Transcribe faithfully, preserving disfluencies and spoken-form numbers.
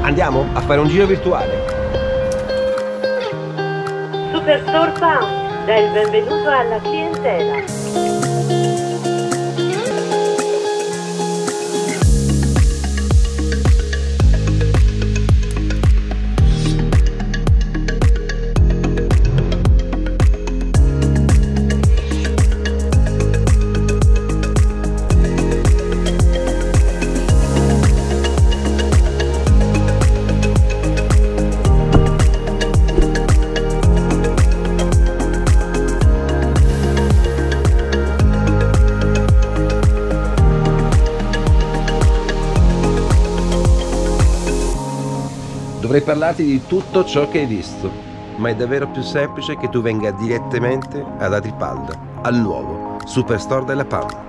Andiamo a fare un giro virtuale. Superstore Pound dà il benvenuto alla clientela. Dovrei parlarti di tutto ciò che hai visto, ma è davvero più semplice che tu venga direttamente ad Atripalda, al nuovo Superstore della Pound.